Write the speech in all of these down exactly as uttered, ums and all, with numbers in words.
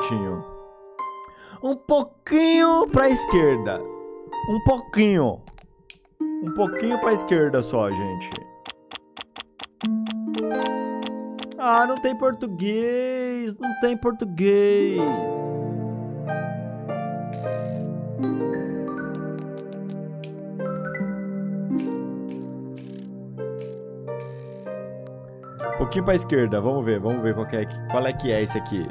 certinho. Um pouquinho pra esquerda. Um pouquinho. Um pouquinho pra esquerda só, gente. Ah, não tem português. Não tem português. Um pouquinho pra esquerda. Vamos ver, vamos ver qual, que é, qual é que é esse aqui.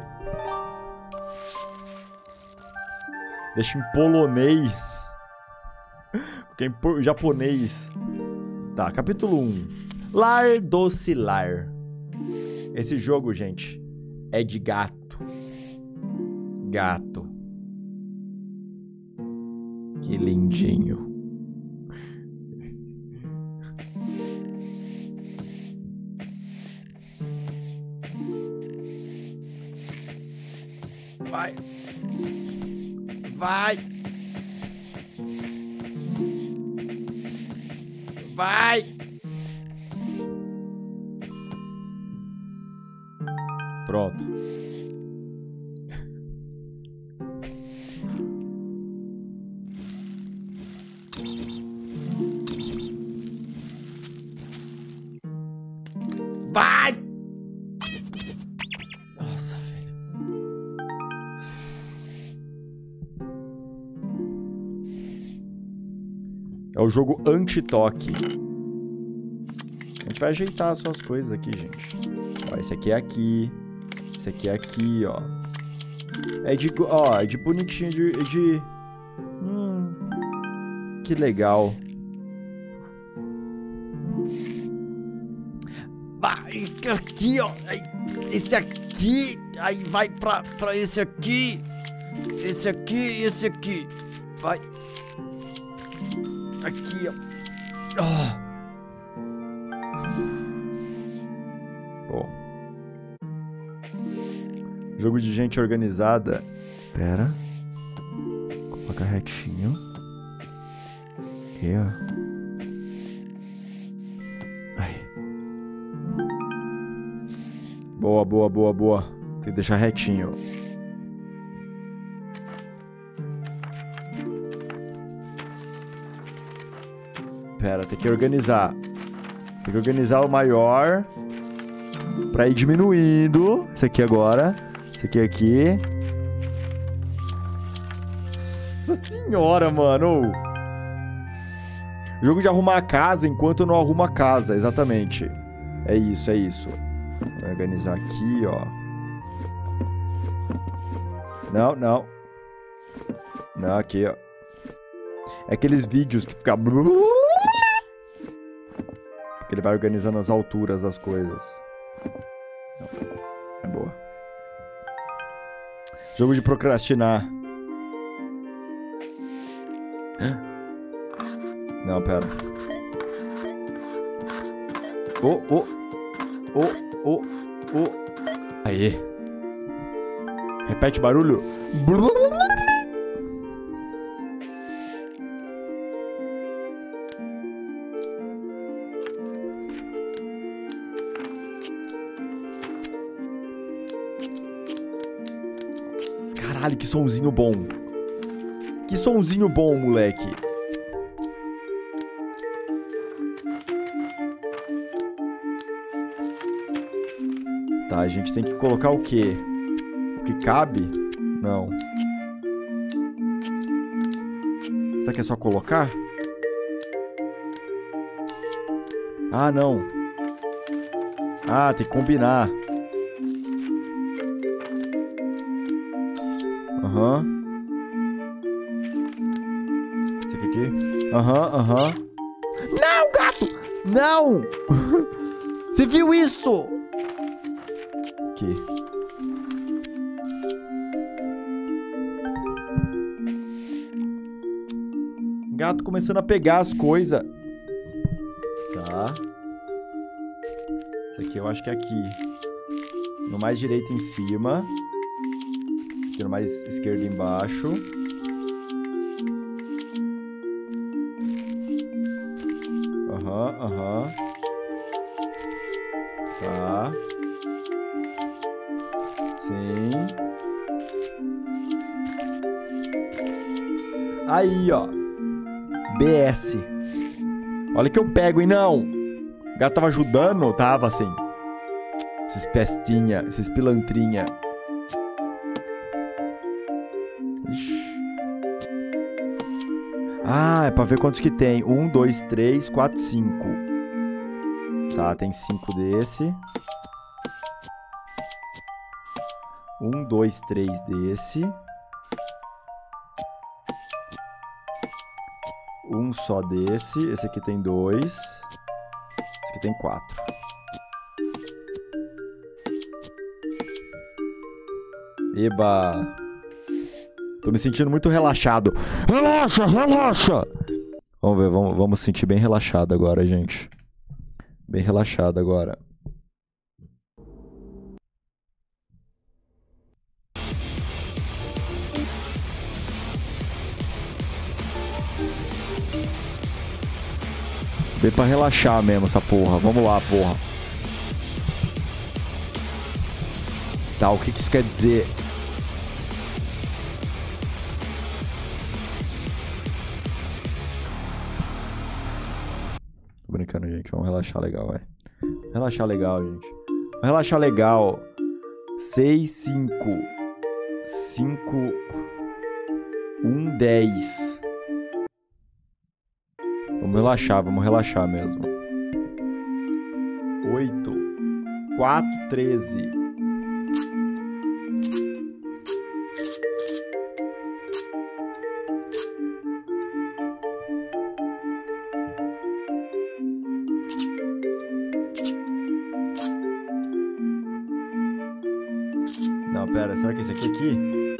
Deixa em polonês. Porque em japonês. Tá, capítulo um. Lar Docilar. Esse jogo, gente, é de gato. Gato. Que lindinho. Vai. Vai. Vai. Pronto. Vai. Nossa, velho. É o jogo anti-toque. A gente vai ajeitar as suas coisas aqui, gente. Ó, esse aqui é aqui. Esse aqui é aqui, ó. É de, ó, é de bonitinho, de... de... Hum, que legal. Vai aqui, ó. Esse aqui. Aí vai pra, pra esse aqui. Esse aqui e esse aqui. Vai. Aqui, ó. Oh. Bom. Jogo de gente organizada. Pera. Coloca retinho. Aqui, ó. Aí. Boa, boa, boa, boa. Tem que deixar retinho. Pera, tem que organizar. Tem que organizar o maior. Pra ir diminuindo. Esse aqui agora. Esse aqui aqui. Nossa senhora, mano. Jogo de arrumar a casa enquanto eu não arrumo a casa. Exatamente. É isso, é isso. Vou organizar aqui, ó. Não, não. Não, aqui, ó. É aqueles vídeos que fica... Porque ele vai organizando as alturas das coisas. É boa. Jogo de procrastinar. Não, pera. Oh, oh. Oh, oh, oh. Aí. Repete o barulho. Caralho, que sonzinho bom. Que sonzinho bom, moleque. Tá, a gente tem que colocar o quê? O que cabe? Não. Será que é só colocar? Ah, não. Ah, tem que combinar. Aham. Uhum. Esse aqui aqui. Aham, uhum, aham. Uhum. Não, gato! Não! Você viu isso? Aqui. Gato começando a pegar as coisas. Tá. Esse aqui eu acho que é aqui. No mais direito em cima. Aqui no mais esquerdo embaixo. Aham, uhum, aham. Uhum. Tá. Sim. Aí, ó. B S. Olha que eu pego, hein? Não. O gato tava ajudando? Tava, assim. Esses pestinha, esses pilantrinha. Ixi. Ah, é pra ver quantos que tem. Um, dois, três, quatro, cinco. Tá, tem cinco desse. Um, dois, três desse. Um só desse. Esse aqui tem dois. Esse aqui tem quatro. Eba. Tô me sentindo muito relaxado. Relaxa, relaxa. Vamos ver, vamos, vamos sentir bem relaxado agora, gente. Bem relaxado agora. Bem pra relaxar mesmo essa porra. Vamos lá, porra. Tá, o que que isso quer dizer? Tô brincando, gente. Vamos relaxar legal, vai. Relaxar legal, gente. Vamos relaxar legal. seis, cinco. cinco. um, dez. Vamos relaxar, vamos relaxar mesmo. oito. quatro, treze. Não, pera, será que esse aqui é aqui?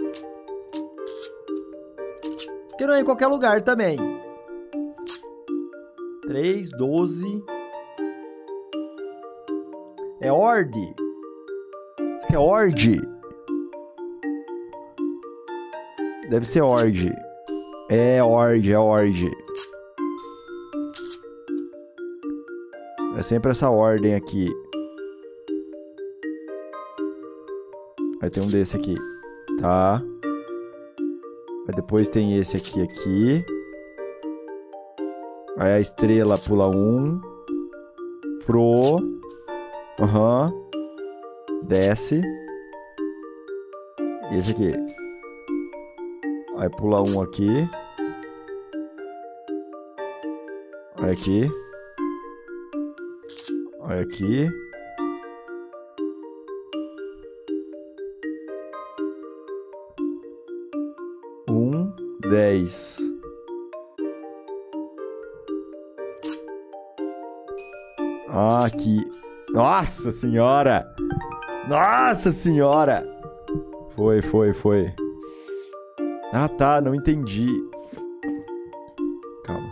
Que não é em qualquer lugar também. três, doze. É Ord? Isso aqui é Ord? Deve ser Ord. É Ord, é Ord. É sempre essa ordem aqui. Aí tem um desse aqui. Tá. Aí depois tem esse aqui, aqui. Aí a estrela pula um. Fro. Aham. Uhum. Desce. E esse aqui. Aí pula um aqui. Aí aqui. Aí aqui. Um, dez. Ah, aqui. Nossa senhora! Nossa senhora! Foi, foi, foi. Ah, tá. Não entendi. Calma.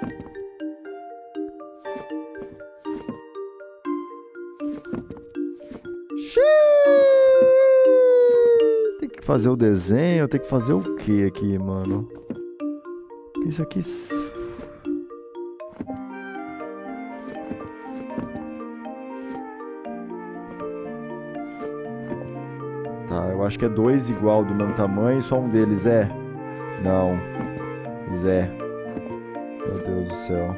Tem que fazer o desenho. Tem que fazer o que aqui, mano? Isso aqui... Tá, eu acho que é dois igual do mesmo tamanho e só um deles é... Não. Zé. Meu Deus do céu.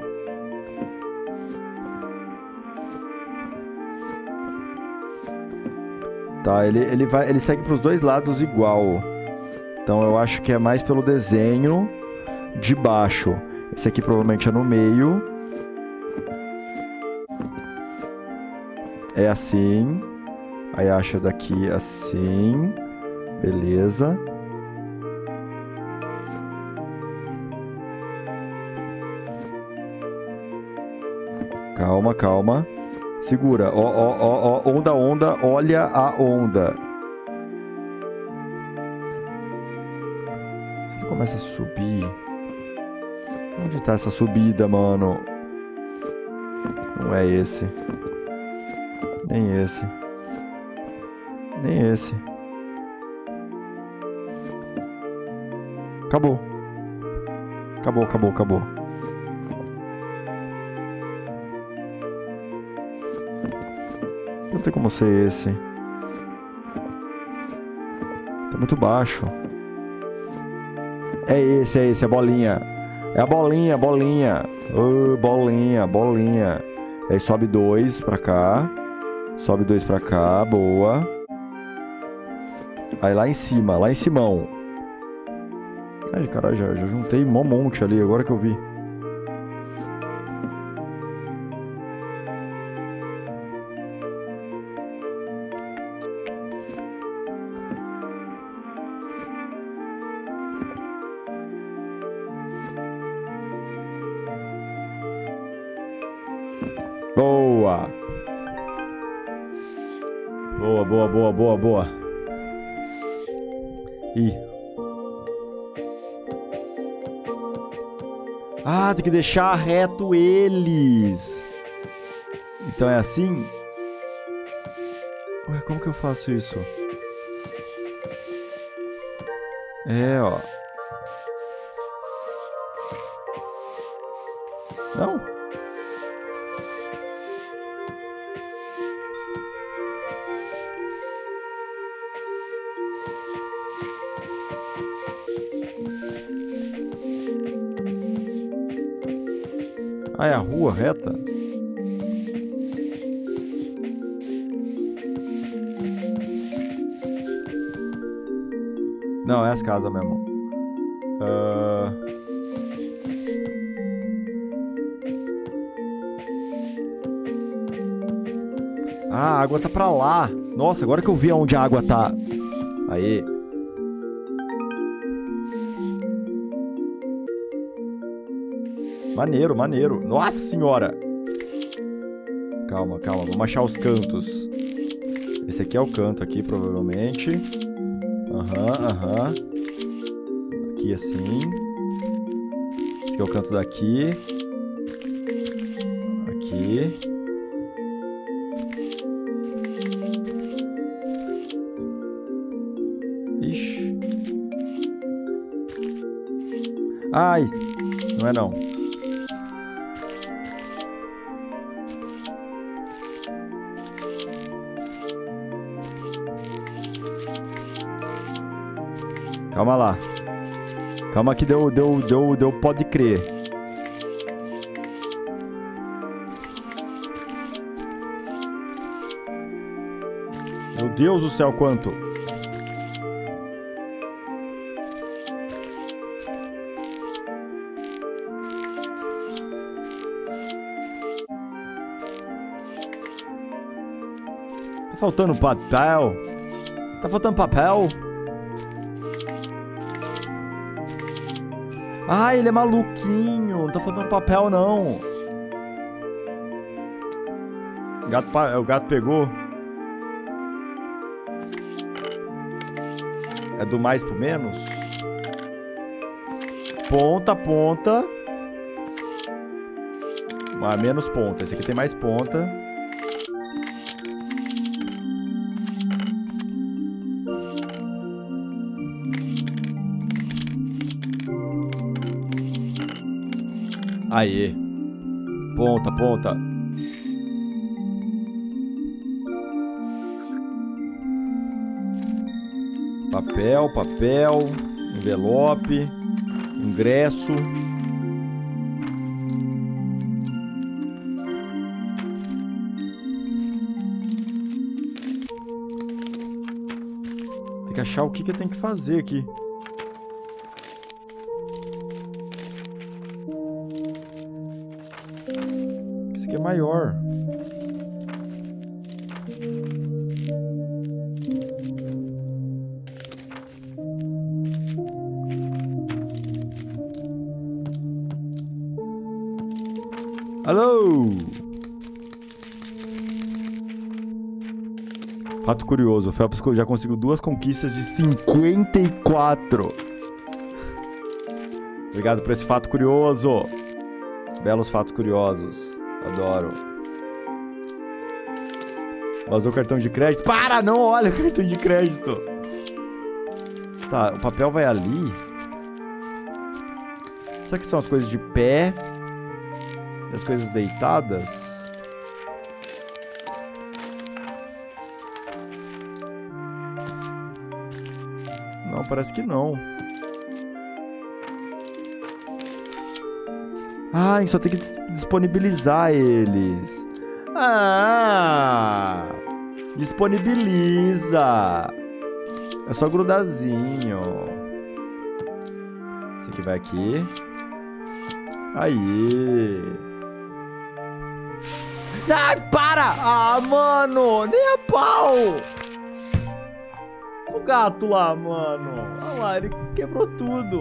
Tá, ele, ele, vai, ele segue pros dois lados igual. Então eu acho que é mais pelo desenho de baixo. Esse aqui provavelmente é no meio. É assim. Aí acha daqui assim. Beleza. Calma, calma. Segura. Ó, ó, ó, ó. Onda, onda. Olha a onda. Se ele começa a subir... Onde tá essa subida, mano? Não é esse. Nem esse. Nem esse. Acabou. Acabou, acabou, acabou. Não tem como ser esse. Tá muito baixo. É esse, é esse, a bolinha. É a bolinha, bolinha. Oh, bolinha, bolinha. Aí sobe dois pra cá. Sobe dois pra cá, boa. Aí lá em cima, lá em cimão. Ai, caralho, já, já juntei um monte ali, agora que eu vi. Boa! Boa, boa, boa, boa, boa. Ih. Ah, tem que deixar reto eles. Então é assim? Ué, como que eu faço isso? É, ó. Não? Ah, é a rua reta? Não, é as casas mesmo. Uh... Ah, a água tá pra lá. Nossa, agora que eu vi onde a água tá. Aí. Maneiro, maneiro. Nossa senhora. Calma, calma. Vamos achar os cantos. Esse aqui é o canto aqui, provavelmente. Aham, aham. Aqui assim. Esse aqui é o canto daqui. Aqui. Ixi. Ai. Não é não. Calma lá. Calma que deu, deu, deu, deu, pode crer. Meu Deus do céu, quanto? Tá faltando papel? Tá faltando papel? Ah, ele é maluquinho. Não tá faltando papel, não. O gato, o gato pegou. É do mais pro menos? Ponta, ponta. Ah, menos ponta. Esse aqui tem mais ponta. Aê. Ponta, ponta. Papel, papel. Envelope. Ingresso. Tem que achar o que, que eu tenho que fazer aqui. Esse aqui é maior. Alô! Fato curioso, o Phelps já conseguiu duas conquistas de cinquenta e quatro. Obrigado por esse fato curioso. Belos fatos curiosos. Adoro. Vazou o cartão de crédito. Para, não olha o cartão de crédito. Tá, o papel vai ali. Será que são as coisas de pé? As coisas deitadas? Não, parece que não. Ah, a gente só tem que dis disponibilizar eles. Ah! Disponibiliza! É só grudazinho. Esse aqui vai aqui. Aí. Ai, para! Ah, mano! Nem a pau! O gato lá, mano. Olha lá, ele quebrou tudo.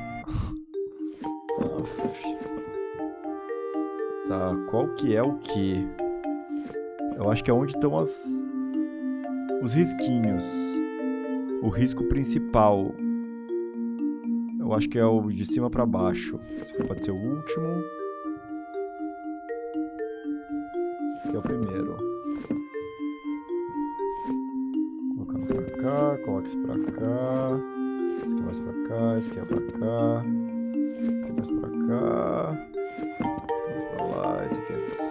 Tá, qual que é o que? Eu acho que é onde estão as... os risquinhos. O risco principal. Eu acho que é o de cima pra baixo. Esse aqui pode ser o último. Esse aqui é o primeiro. Colocando pra cá, coloca esse pra cá. Esse aqui é mais pra cá, esse aqui é pra cá. Esse aqui é mais pra cá. Mais pra lá, esse aqui é aqui.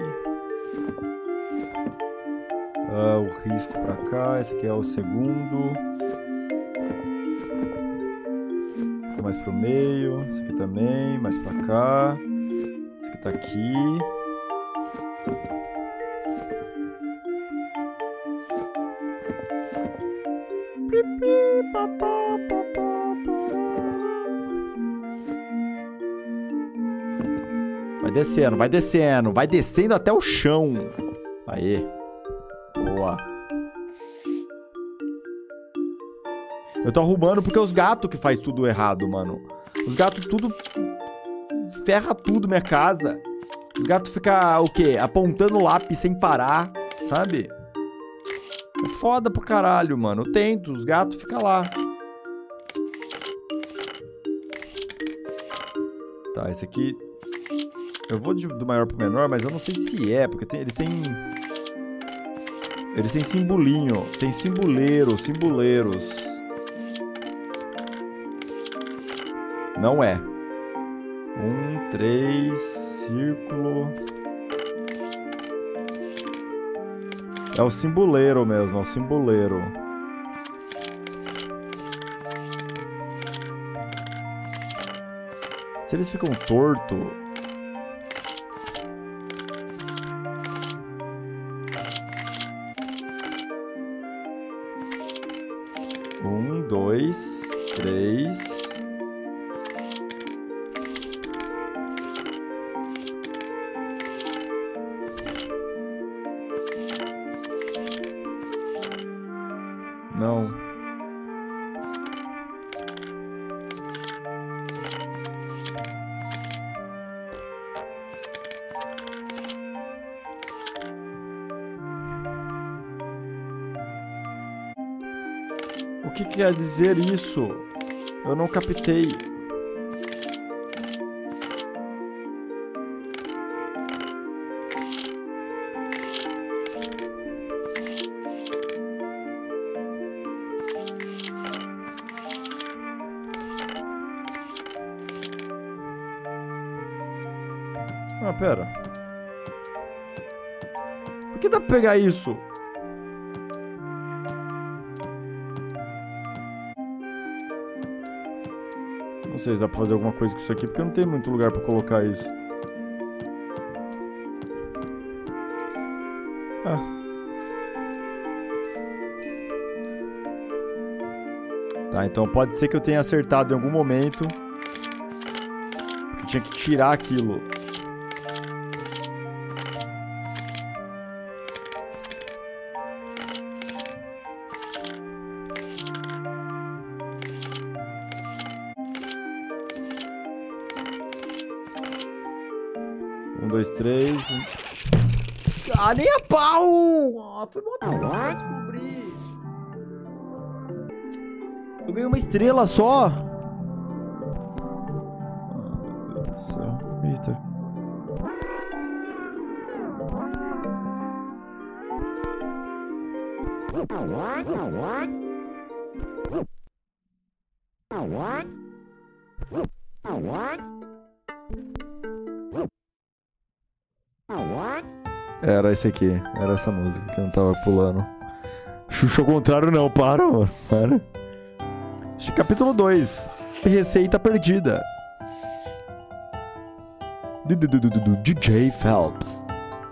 Ah, o risco pra cá, esse aqui é o segundo. Esse aqui é mais pro meio, esse aqui também, mais pra cá. Esse aqui tá aqui. Vai descendo, vai descendo, vai descendo até o chão. Aê. Boa. Eu tô arrumando porque é os gatos que faz tudo errado, mano. Os gatos tudo... ferra tudo minha casa. Os gatos ficam, o quê? Apontando o lápis sem parar, sabe? É foda pro caralho, mano. Eu tento, os gatos ficam lá. Tá, esse aqui... Eu vou de, do maior pro menor, mas eu não sei se é, porque tem, eles têm... Eles têm simbolinho. Tem simboleiro, simboleiros. Não é. Um, três, círculo... É o simboleiro mesmo, é o simboleiro. Se eles ficam torto... Um, dois, três... Não. O que quer dizer isso? Eu não captei. Ah, pera. Por que dá pra pegar isso? Não sei se dá pra fazer alguma coisa com isso aqui, porque não tem muito lugar pra colocar isso. Ah. Tá, então pode ser que eu tenha acertado em algum momento. Porque tinha que tirar aquilo. Um, dois, três. Ah, nem a pau! Ah, foi bom pra descobrir. Eu ganhei uma estrela só. Ah, meu Deus do céu. Eita. Era esse aqui, era essa música que eu não tava pulando. Xuxa ao contrário não, para, mano. Para. Capítulo dois. Receita perdida. D J Phelps.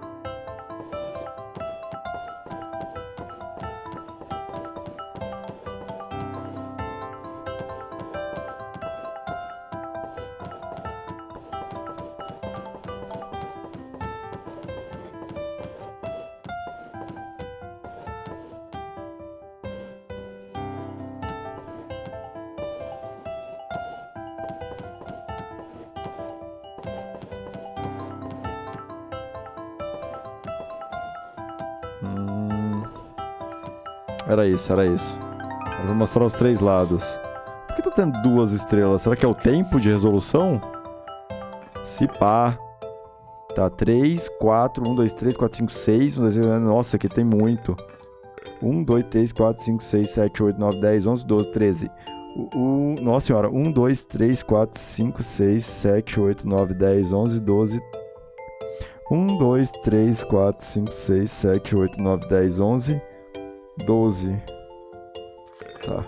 Hum... Era isso, era isso. Eu vou mostrar os três lados. Por que tá tendo duas estrelas? Será que é o tempo de resolução? Se pá. Tá, três, quatro, um, dois, três, quatro, cinco, seis. um, dois, três, nossa, aqui tem muito. um, dois, três, quatro, cinco, seis, sete, oito, nove, dez, onze, doze, treze. O, o, nossa senhora, um, dois, três, quatro, cinco, seis, sete, oito, nove, dez, onze, doze. um, dois, três, quatro, cinco, seis, sete, oito, nove, dez, onze, doze. Tá.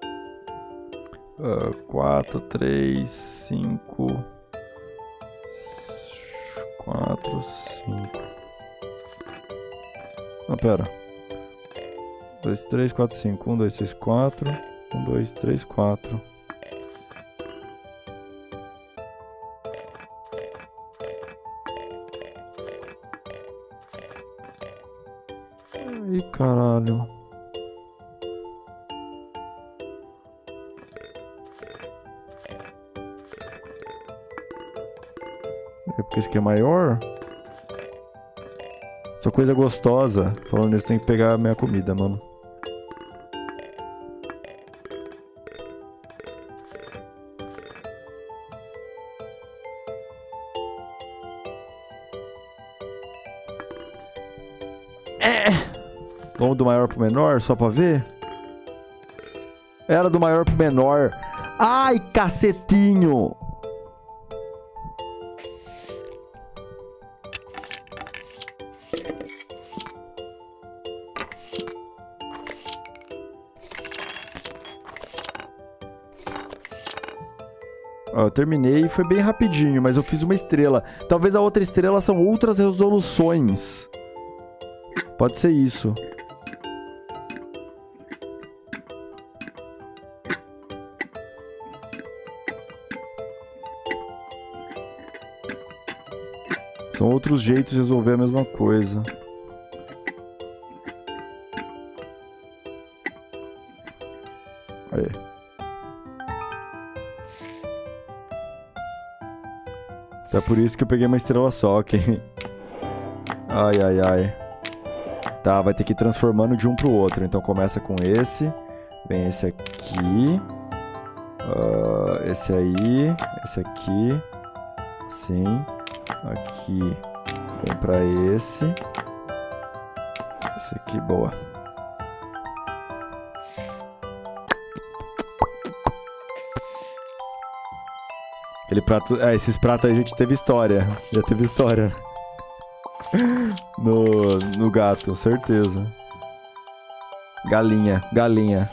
Uh, quatro, três, cinco, quatro, cinco. Ah, pera. dois, três, quatro, cinco. um, dois, três, quatro. um, dois, três, quatro. Ai, caralho. É porque esse aqui é maior? Essa coisa gostosa. Falando nisso, tem que pegar a minha comida, mano. É. Vamos do maior pro menor, só pra ver? Era do maior pro menor. Ai, cacetinho! Ó, eu terminei e foi bem rapidinho, mas eu fiz uma estrela. Talvez a outra estrela são outras resoluções. Pode ser isso. São outros jeitos de resolver a mesma coisa. Aí. É por isso que eu peguei uma estrela só, ok? Ai, ai, ai. Tá, vai ter que ir transformando de um pro outro. Então começa com esse. Vem esse aqui. Uh, esse aí. Esse aqui. Assim. Aqui. Vem pra esse. Esse aqui, boa. Aquele prato... Ah, esses pratos aí a gente teve história. Já teve história. No, no gato, certeza. Galinha, galinha.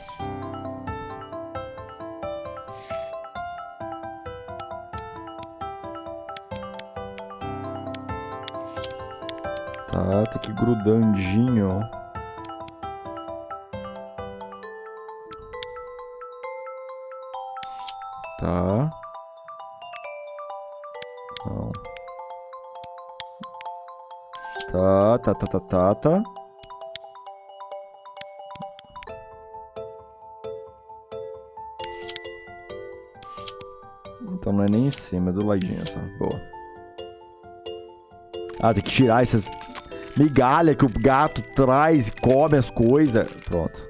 Tá, tem que ir grudandinho. Tá. Não. Tá, tá, tá, tá, tá, tá. Então não é nem em cima, é do ladinho só. Boa. Ah, tem que tirar essas migalhas que o gato traz e come as coisas. Pronto.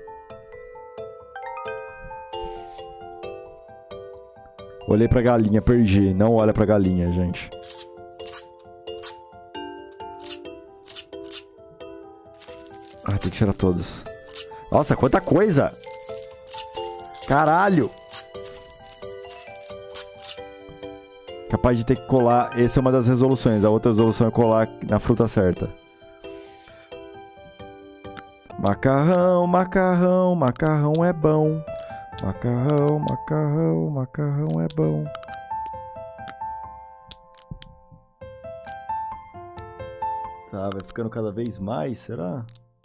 Olhei pra galinha, perdi. Não olha pra galinha, gente. Ah, tem que tirar todos. Nossa, quanta coisa! Caralho! Capaz de ter que colar... Essa é uma das resoluções. A outra resolução é colar na fruta certa. Macarrão, macarrão, macarrão é bom. Macarrão, macarrão, macarrão é bom. Tá, vai ficando cada vez mais, será?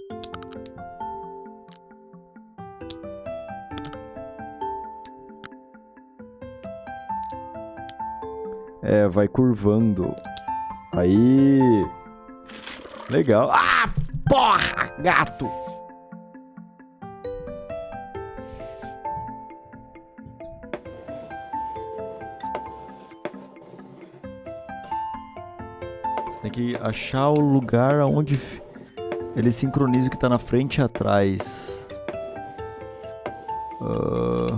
É, vai curvando. Aí. Legal. Ah, porra, gato! Tem que achar o lugar onde ele sincroniza o que tá na frente e atrás. Uh...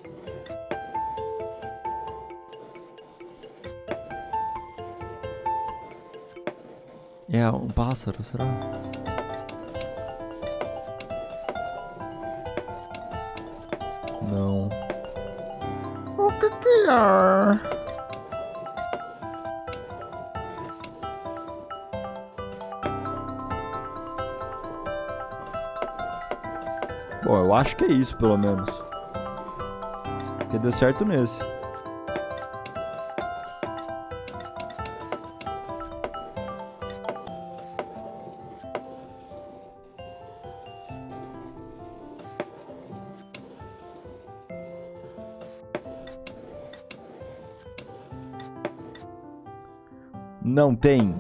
É um pássaro, será? Não. O que que é? Bom, eu acho que é isso, pelo menos. Porque deu certo nesse. Não tem.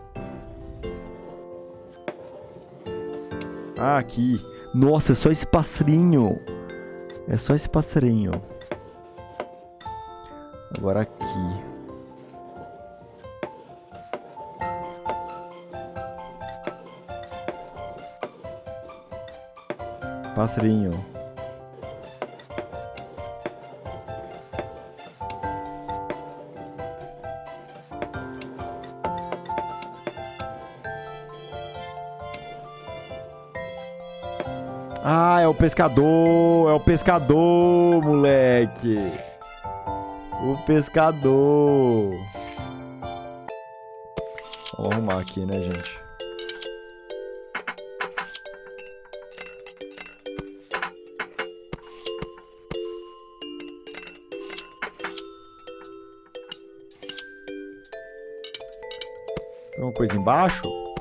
Ah, aqui. Nossa, é só esse passarinho. É só esse passarinho. Agora aqui. Passarinho. Ah, é o pescador, é o pescador, moleque. O pescador. Vamos arrumar aqui, né, gente? Tem uma coisa embaixo?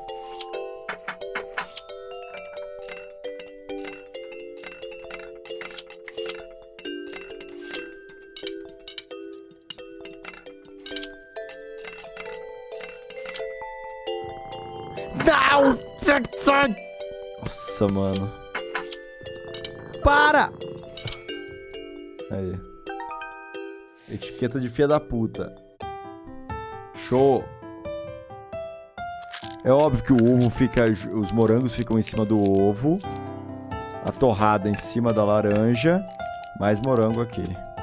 Não! Nossa, mano. Para! Aí. Etiqueta de filha da puta. Show! É óbvio que o ovo fica... Os morangos ficam em cima do ovo. A torrada em cima da laranja. Mais morango aqui.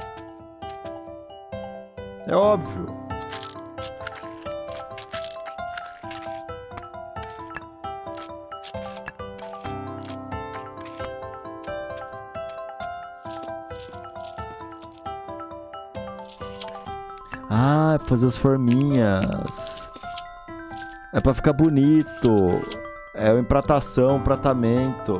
É óbvio. Ah, é pra fazer as forminhas. É pra ficar bonito. É a empratação, pratamento.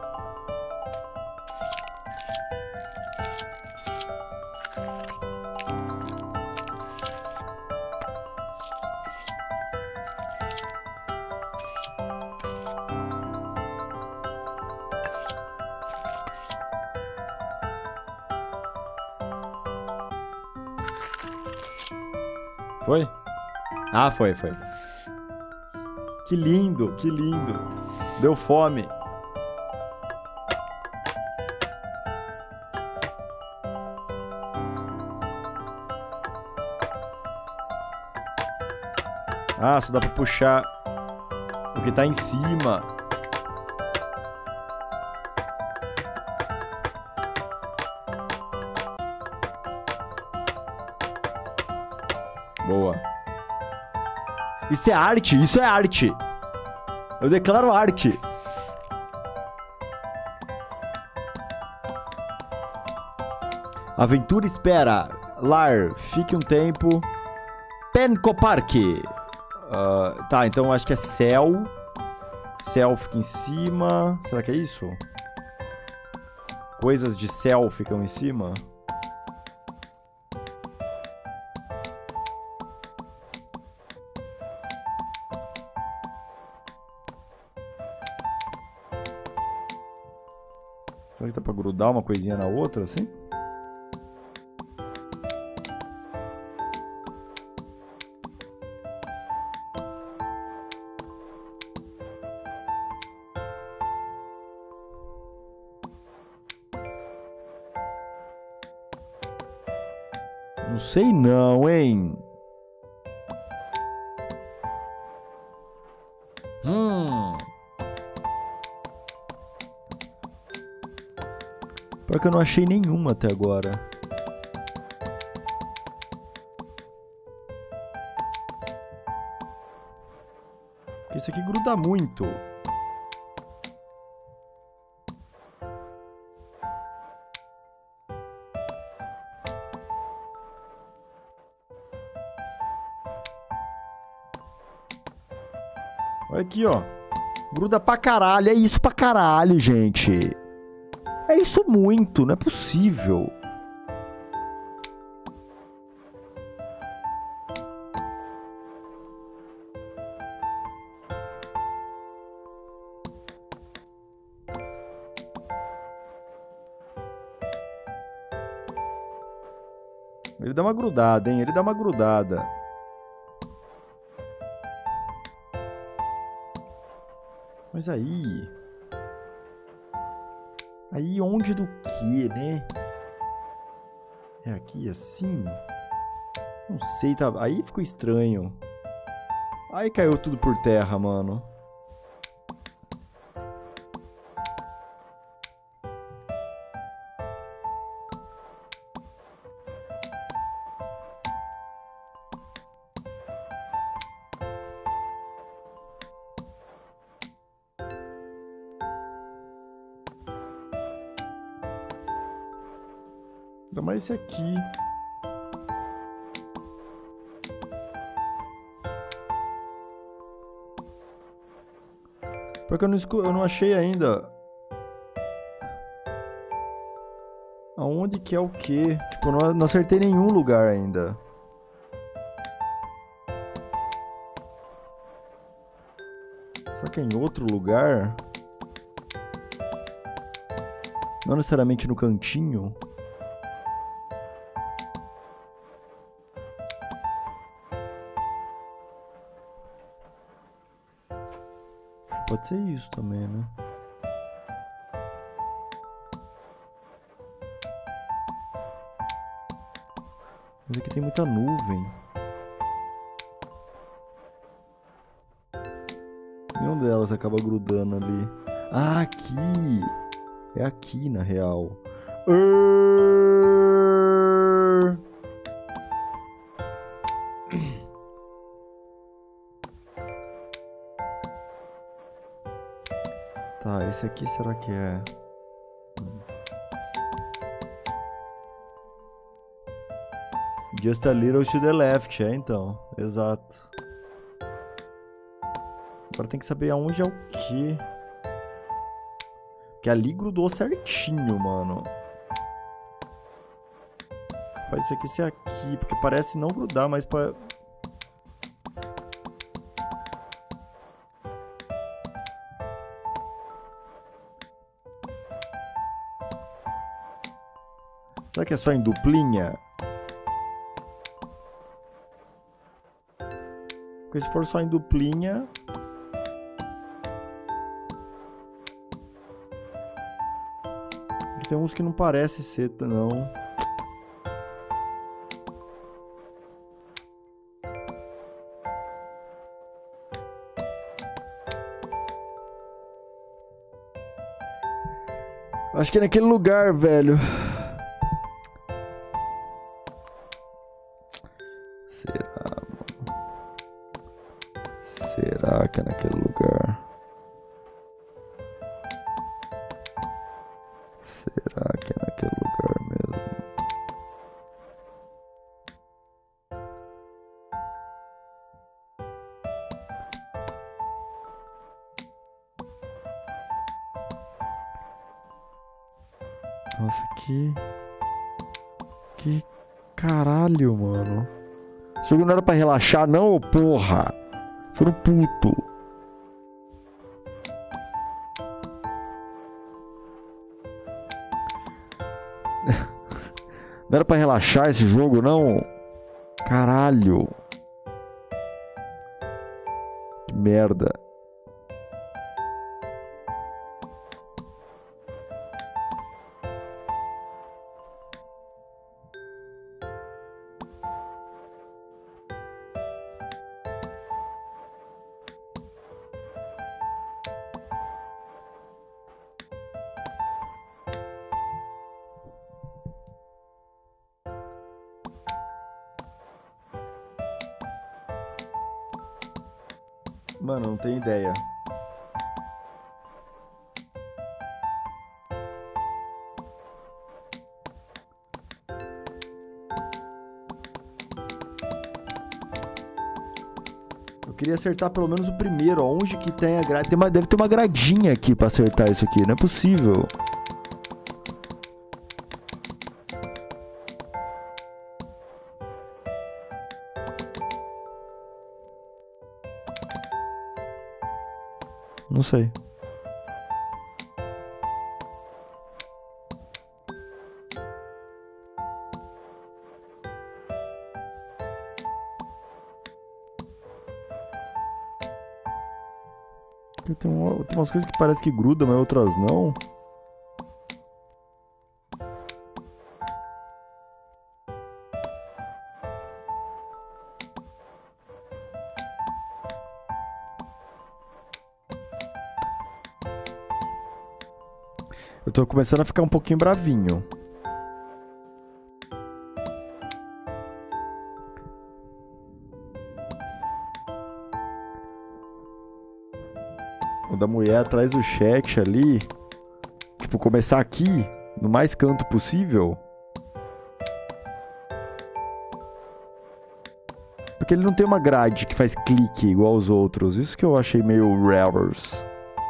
Foi? Ah, foi, foi. Que lindo, que lindo. Deu fome. Ah, só dá pra puxar o que tá em cima. Boa. Isso é arte, isso é arte. Eu declaro arte. Aventura espera. Lar, fique um tempo. Penco Park. Uh, tá, então acho que é céu. Céu fica em cima. Será que é isso? Coisas de céu ficam em cima? Será que dá pra grudar uma coisinha na outra, assim? Não sei não, hein? Hum. Pior que eu não achei nenhuma até agora. Porque isso aqui gruda muito. Olha aqui, ó. Gruda pra caralho. É isso pra caralho, gente. É isso muito. Não é possível. Ele dá uma grudada, hein? Ele dá uma grudada. Mas aí... Aí onde do que, né? É aqui assim? Não sei, tá... Aí ficou estranho. Aí caiu tudo por terra, mano. Ainda mais esse aqui. Porque eu não, esco... eu não achei ainda. Aonde que é o quê? Tipo, eu não, não acertei nenhum lugar ainda. Será que é em outro lugar? Não necessariamente no cantinho. Pode ser isso também, né? Mas aqui tem muita nuvem. Nenhuma delas acaba grudando ali. Ah, aqui! É aqui, na real. Urr... Tá, esse aqui será que é... Just a little to the left, é então. Exato. Agora tem que saber aonde é o quê. Porque ali grudou certinho, mano. Vai ser que esse aqui, porque parece não grudar, mas... Pa... Será que é só em duplinha? Porque se for só em duplinha... Tem uns que não parece ser, não. Acho que é naquele lugar, velho. Será, mano? Será que é naquele lugar? Será que é naquele lugar mesmo? Nossa, que... Que caralho, mano. Isso aqui não era pra relaxar, não, ô porra. Foram puto. Não era pra relaxar esse jogo, não? Caralho. Que merda. Mano, não tenho ideia. Eu queria acertar pelo menos o primeiro. Onde que tem a grade? Tem uma... Deve ter uma gradinha aqui pra acertar isso aqui. Não é possível. Não sei. Tem, uma, tem umas coisas que parece que grudam, mas outras não. Eu tô começando a ficar um pouquinho bravinho. O da mulher atrás do chat ali. Tipo, começar aqui, no mais canto possível. Porque ele não tem uma grade que faz clique igual aos outros. Isso que eu achei meio rares.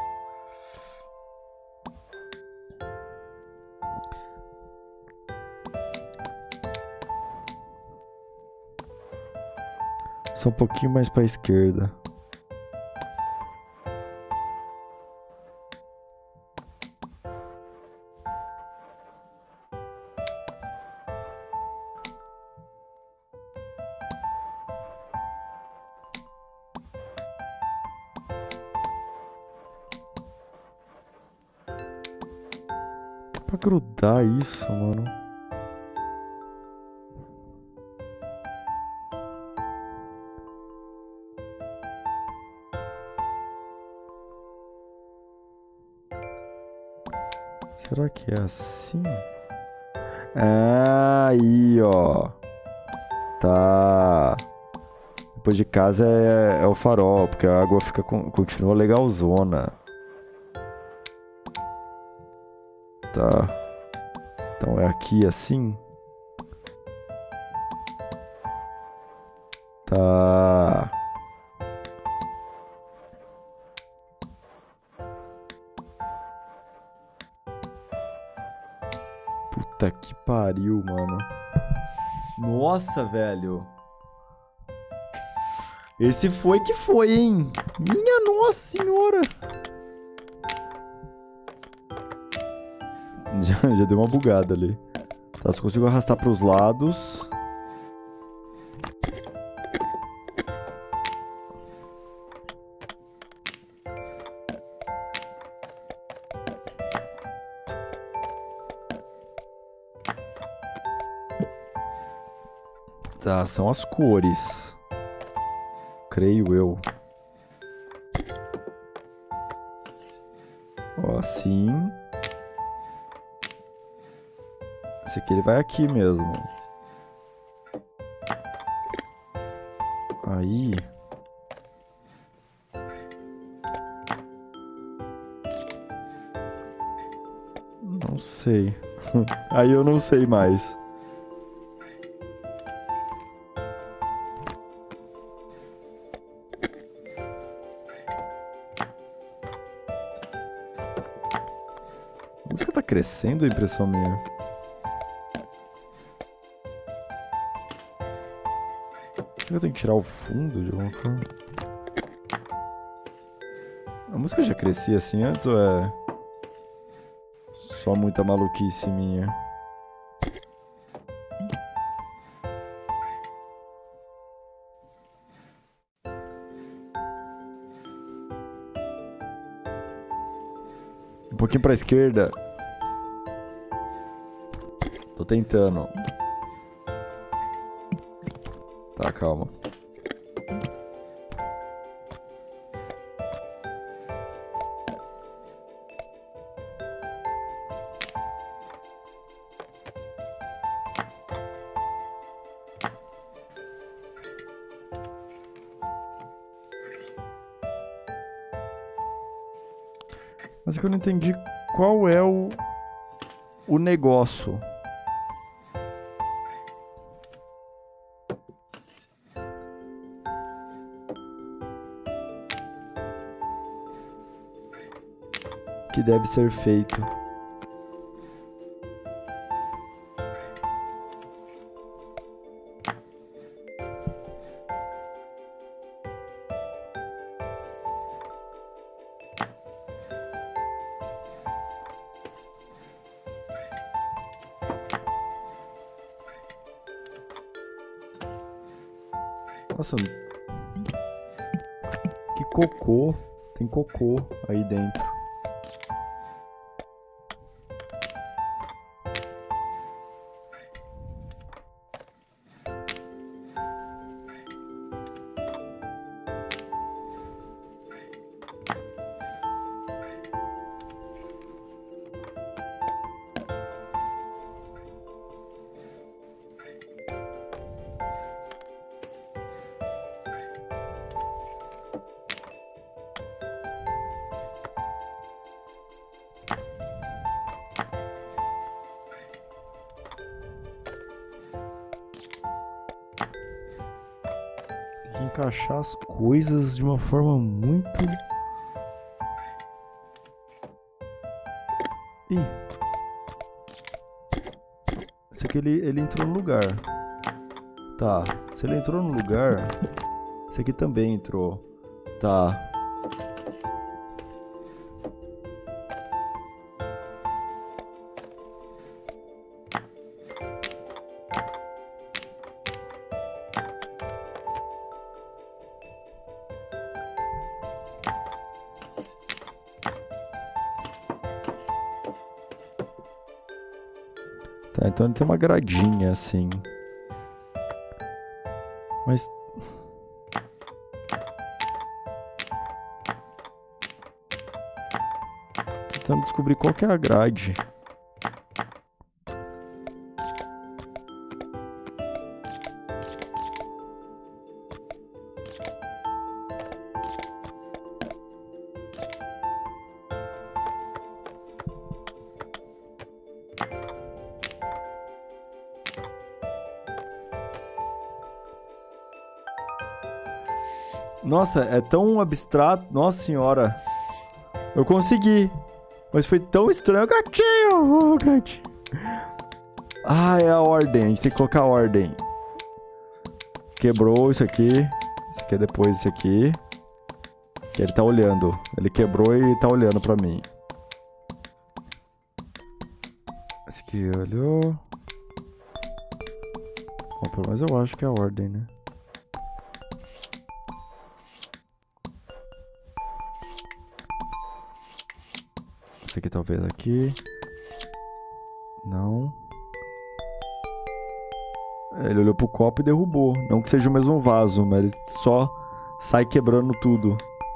Só um pouquinho mais pra esquerda. Que pra grudar isso, mano. Será que é assim? Ah, aí, ó. Tá. Depois de casa é, é o farol, porque a água fica, continua legalzona. Tá. Então é aqui assim. Tá. Puta que pariu, mano. Nossa, velho. Esse foi que foi, hein? Minha nossa senhora. Já, já deu uma bugada ali. Tá, só consigo arrastar pros lados. Tá, são as cores. Creio eu. Ó, assim. Esse aqui ele vai aqui mesmo. Aí. Não sei. Aí eu não sei mais. A música tá crescendo, a impressão minha. Eu tenho que tirar o fundo de alguma forma. A música já crescia assim antes ou é só muita maluquice minha? pouquinho pra esquerda. Tô tentando. Tá, calma. Mas é que eu não entendi qual é o, o negócio. Que deve ser feito. Nossa, que cocô. Tem cocô aí dentro. Tem que encaixar as coisas de uma forma muito... Ih. Esse aqui ele, ele entrou no lugar. Tá. Se ele entrou no lugar... Esse aqui também entrou. Tá. Tá, então ele tem uma gradinha assim. Mas... tentando descobrir qual que é a grade. Nossa, é tão abstrato. Nossa senhora. Eu consegui. Mas foi tão estranho. Gatinho! Oh, gatinho. Ah, é a ordem. A gente tem que colocar a ordem. Quebrou isso aqui. Isso aqui é depois isso aqui. Que ele tá olhando. Ele quebrou e tá olhando pra mim. Esse aqui olhou. Bom, pelo menos eu acho que é a ordem, né? Esse aqui talvez aqui. Não. Ele olhou pro copo e derrubou. Não que seja o mesmo vaso, mas ele só sai quebrando tudo.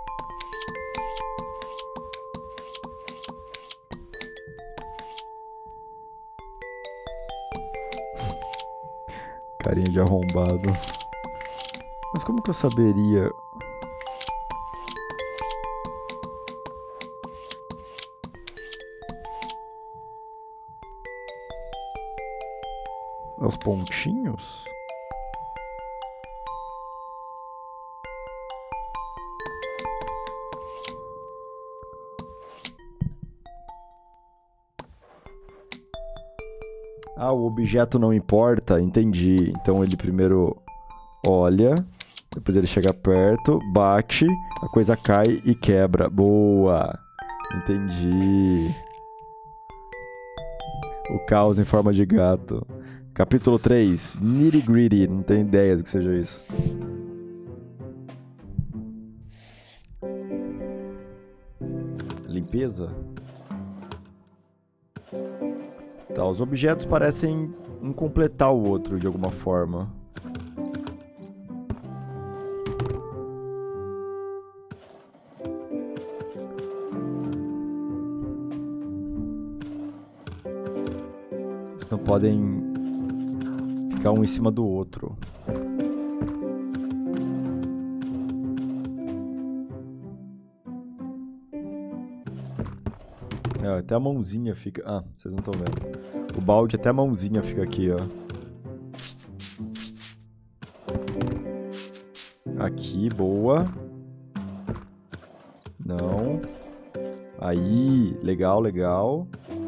Carinha de arrombado. Mas como que eu saberia... Os pontinhos? Ah, o objeto não importa? Entendi. Então ele primeiro olha, depois ele chega perto, bate, a coisa cai e quebra. Boa! Entendi. O caos em forma de gato. Capítulo três, Nitty Gritty. Não tenho ideia do que seja isso. Limpeza? Tá, os objetos parecem um completar o outro de alguma forma. Eles não podem ficar um em cima do outro. É, até a mãozinha fica... Ah, vocês não estão vendo. O balde, até a mãozinha fica aqui, ó. Aqui, boa. Não. Aí, legal, legal.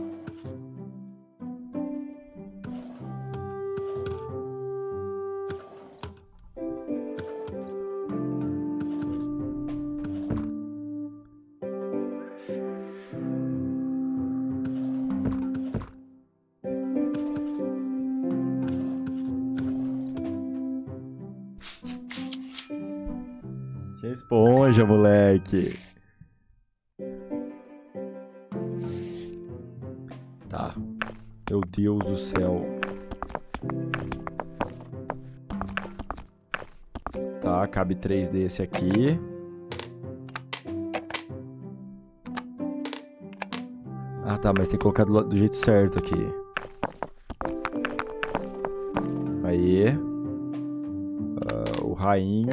Esponja, moleque. Tá. Meu Deus do céu. Tá, cabe três desse aqui. Ah, tá, mas tem que colocar do, do jeito certo aqui. Aí. Uh, o rainho.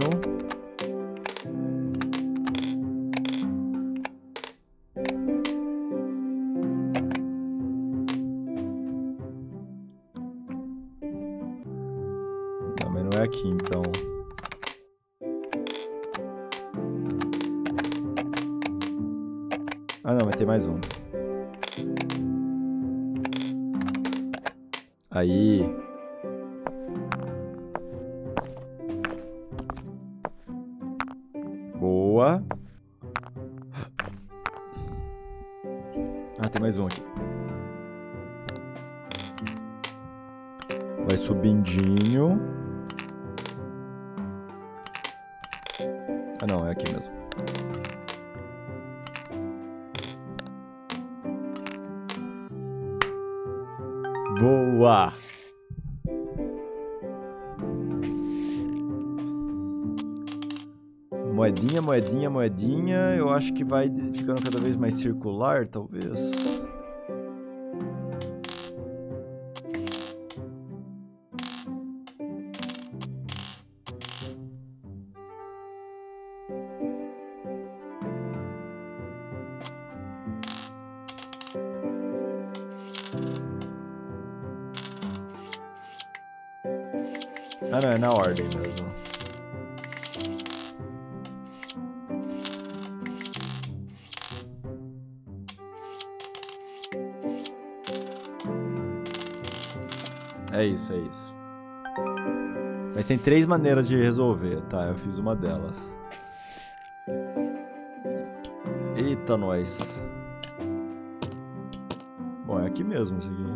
Aqui, então. Ah, não, vai ter mais um. Aí. Boa. Ah, tem mais um aqui. Vai subindinho. Ah, não, é aqui mesmo. Boa! Moedinha, moedinha, moedinha. Eu acho que vai ficando cada vez mais circular, talvez. Ah, não, é na ordem mesmo. É isso, é isso. Mas tem três maneiras de resolver, tá? Eu fiz uma delas. Eita, nós. Bom, é aqui mesmo esse aqui.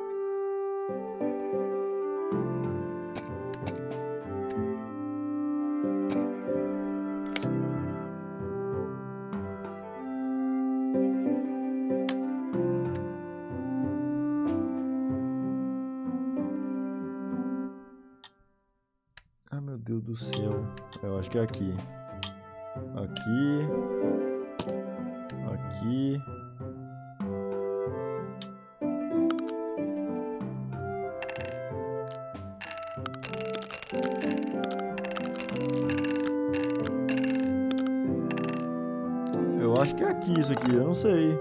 Meu Deus do céu. Eu acho que é aqui. Aqui. Aqui. Eu acho que é aqui isso aqui, eu não sei.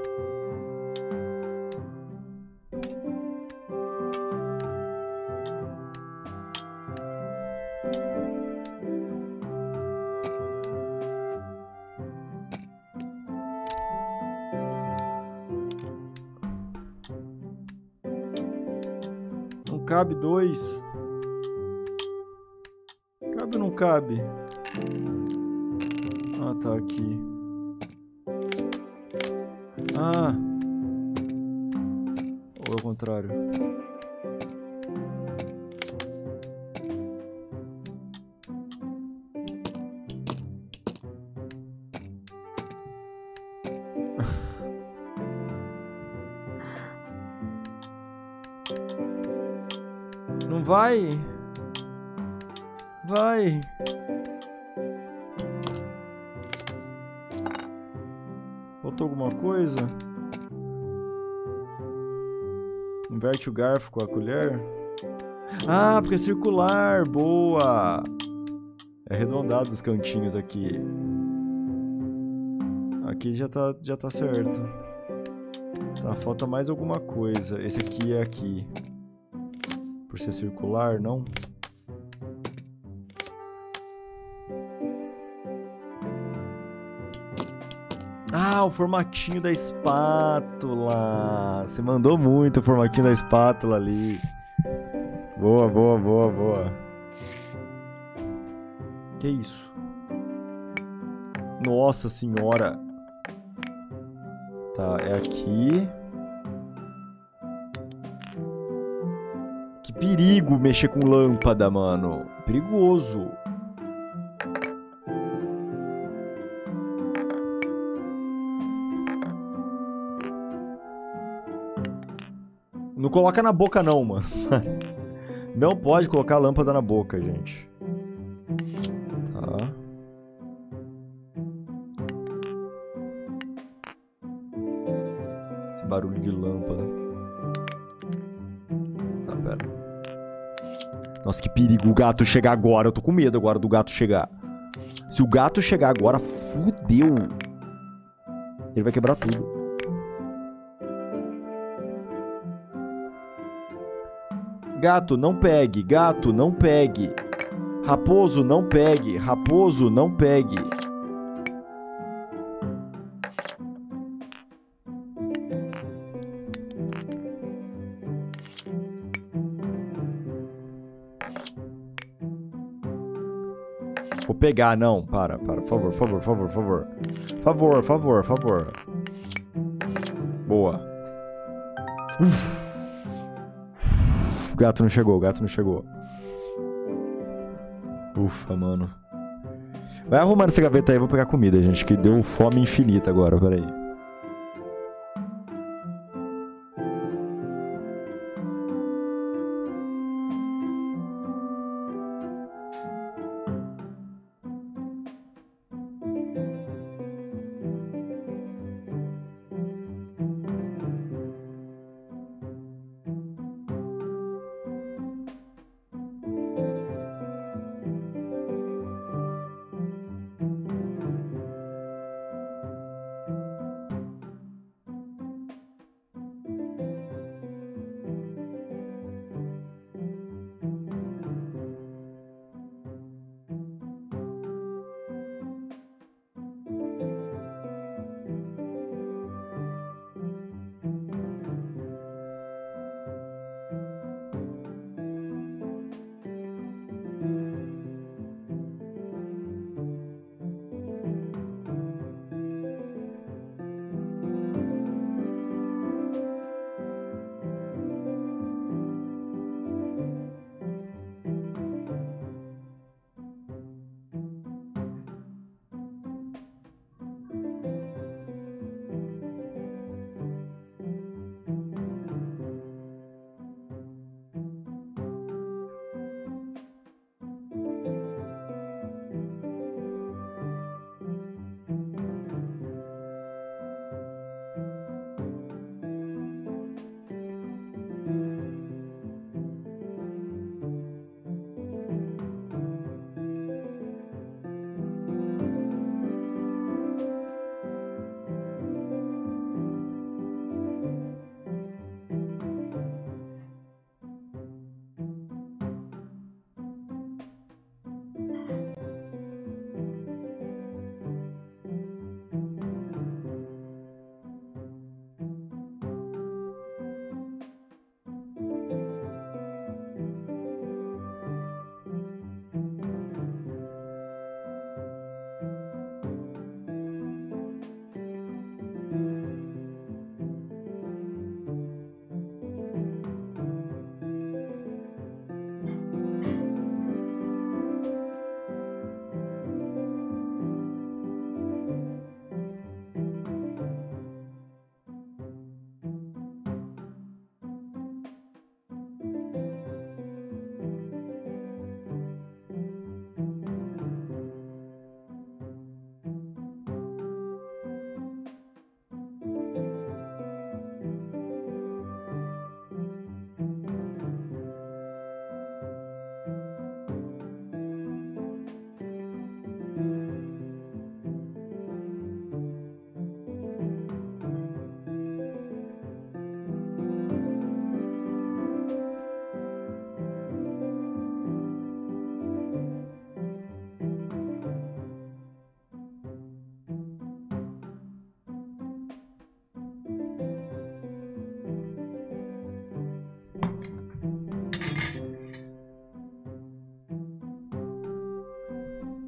Cabe dois? Cabe ou não cabe? Ah, tá aqui. Ah! Ou é o contrário? Não vai? Vai. Faltou alguma coisa? Inverte o garfo com a colher. Ah, porque é circular. Boa. É arredondado os cantinhos aqui. Aqui já tá, já tá certo. Tá, falta mais alguma coisa. Esse aqui é aqui. Por ser circular, não? Ah, o formatinho da espátula. Você mandou muito o formatinho da espátula ali. Boa, boa, boa, boa. Que isso? Nossa senhora. Tá, é aqui. Que perigo mexer com lâmpada, mano. Perigoso. Não coloca na boca não, mano. Não pode colocar a lâmpada na boca, gente. Tá. Esse barulho de lâmpada. Tá, pera. Nossa, que perigo o gato chegar agora. Eu tô com medo agora do gato chegar. Se o gato chegar agora, fudeu. Ele vai quebrar tudo. Gato, não pegue. Gato, não pegue. Raposo, não pegue. Raposo, não pegue. Vou pegar, não. Para, para. Por favor, por favor, por favor, por favor. Favor, favor, favor. Boa. Uf. O gato não chegou, o gato não chegou. Ufa, mano. Vai arrumando essa gaveta aí, eu vou pegar comida, gente, que deu fome infinita agora, peraí.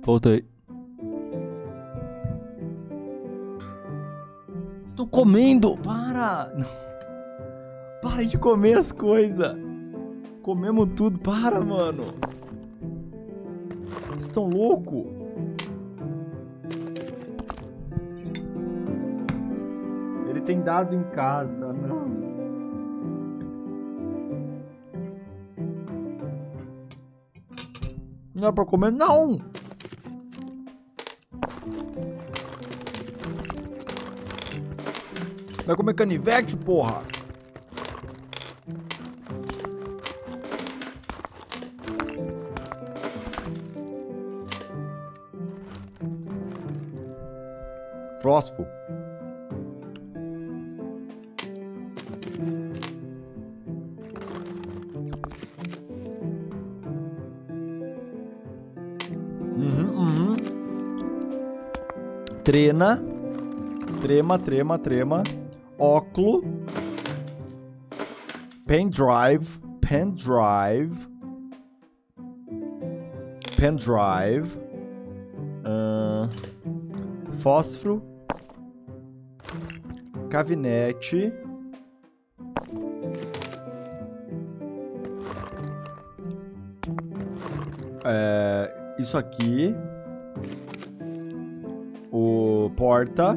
Voltei. Estou comendo! Para! Para de comer as coisas! Comemos tudo. Para, mano! Vocês estão loucos? Ele tem dado em casa, não. Não é pra comer, não! Vai comer canivete, porra! Fósforo. Uhum, uhum. Trena. Trema, trema, trema. Óculo. Pendrive. Pendrive. Pendrive. Uh, fósforo. Cavinete. É, isso aqui. O porta.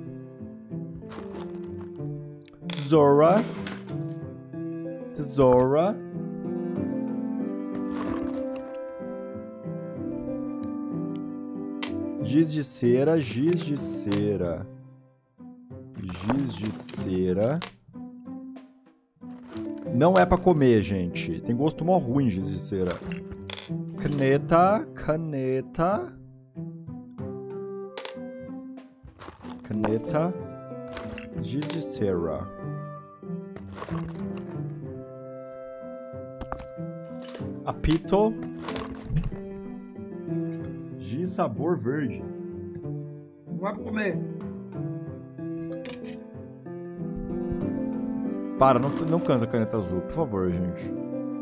Tesoura. Tesoura. Giz de cera, giz de cera. Giz de cera. Não é pra comer, gente. Tem gosto mó ruim, giz de cera. Caneta, caneta. Caneta. Giz de cera. Apito. Giz sabor verde. Não é pra comer. Para, não, não canta caneta azul, por favor, gente.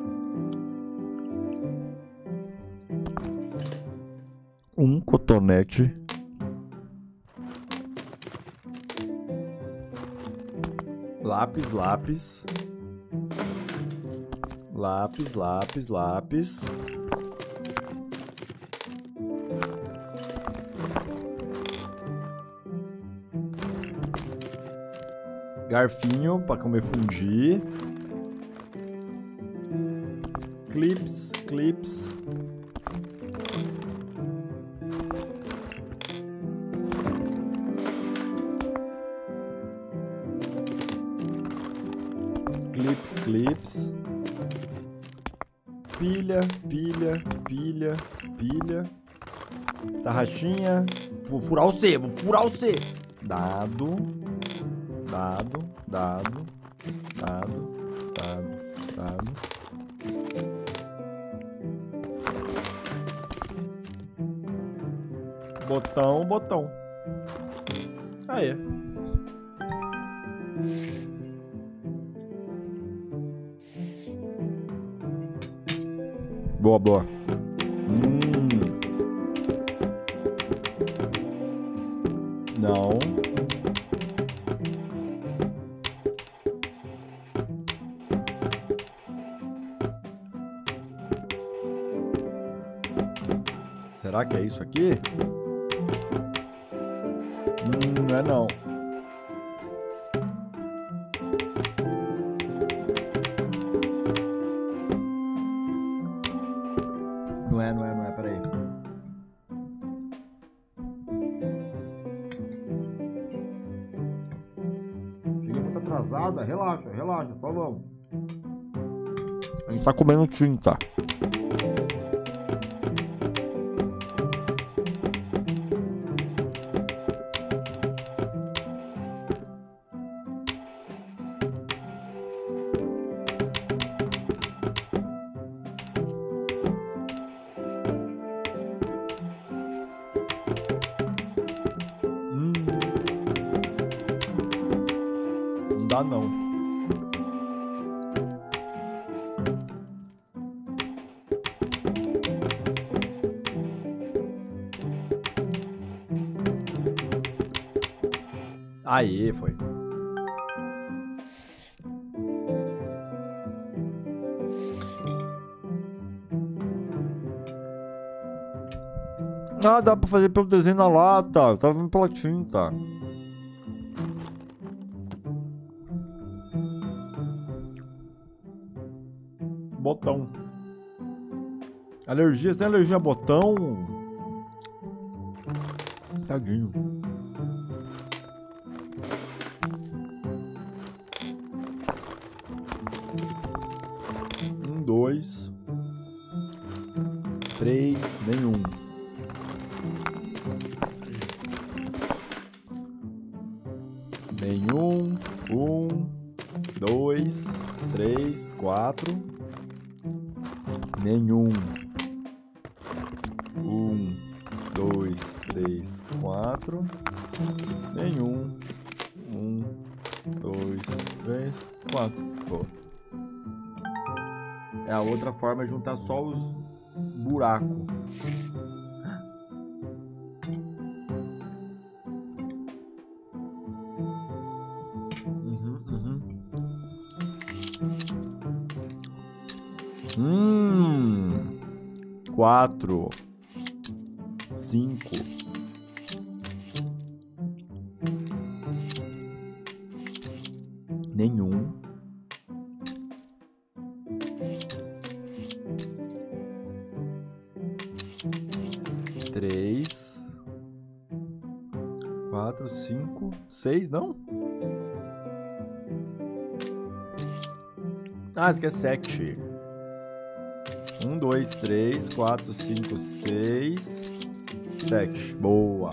Um cotonete. Lápis, lápis. Lápis, lápis, lápis. Garfinho para comer fundir. Clips, clips. Clips, clips. Pilha, pilha, pilha, pilha. Tarraxinha. Vou furar o C, vou furar o C. Dado. Dado, dado, dado, dado, dado. Botão, botão. Aí. Boa, boa. Hum. Não. Será que é isso aqui? Hum, não é não. Não é, não é, não é, peraí. Cheguei muito atrasada, relaxa, relaxa, só vamos. A gente tá comendo tinta. Não dá não. Aê, foi. Ah, dá pra fazer pelo desenho na lata. Eu tava vendo pela tinta. Botão. Alergia, você tem alergia a botão? Tadinho. Um, dois. Três, nenhum. Nenhum. Um, dois, três, quatro. Nenhum. Um, dois, três, quatro. Nenhum. Um, dois, três, quatro. Boa. É a outra forma é juntar só os buracos. Uhum, uhum. Hum. Quatro. Cinco. Nenhum. Três. Quatro, cinco, seis, não? Ah, isso aqui é sete. Um, dois, três, quatro, cinco, seis, sete. Boa.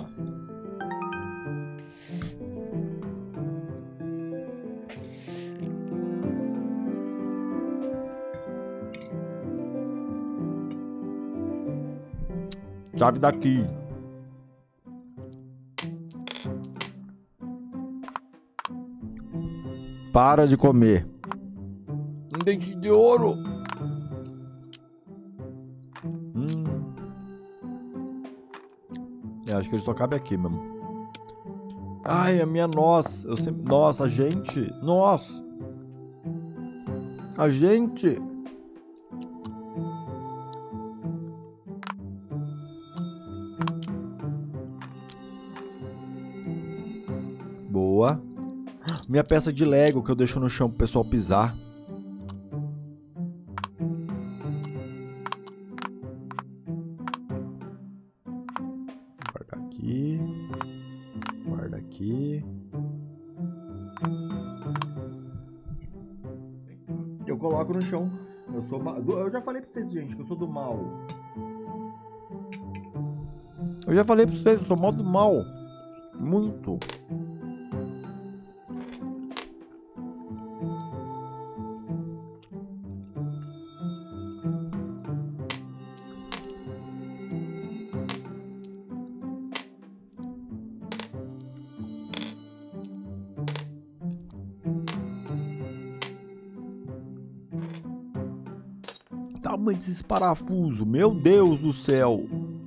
Chave daqui. Para de comer. Um dente de ouro. Hum. É, acho que ele só cabe aqui mesmo. Ai, a minha nossa. Eu sempre... Nossa, a gente. Nossa. A gente. Boa. Minha peça de Lego que eu deixo no chão pro pessoal pisar. Guarda aqui. Guarda aqui. Eu coloco no chão. Eu sou ma... Eu já falei pra vocês, gente, que eu sou do mal. Eu já falei pra vocês, eu sou mal do mal. Muito. Tamanho desses parafusos, meu Deus do céu.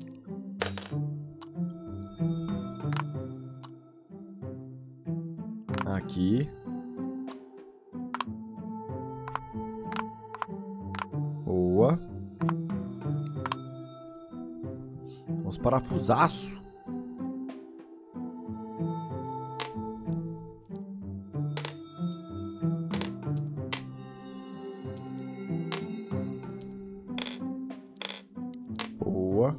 Aqui. Boa. Uns parafusaços. Boa.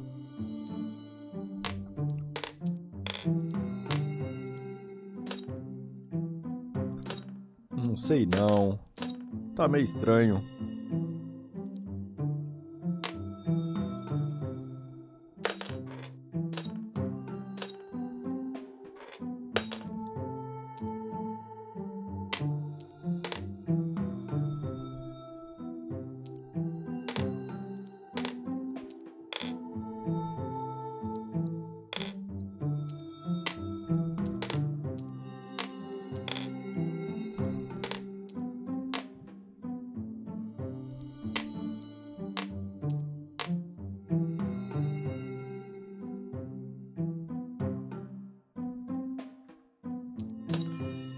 Não sei não. Tá meio estranho.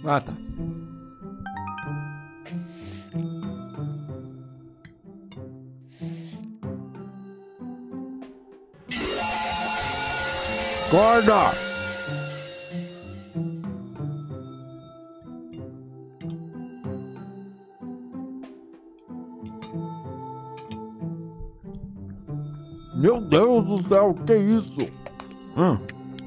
Ah, tá. Acorda! Meu Deus do céu, que isso? Hum.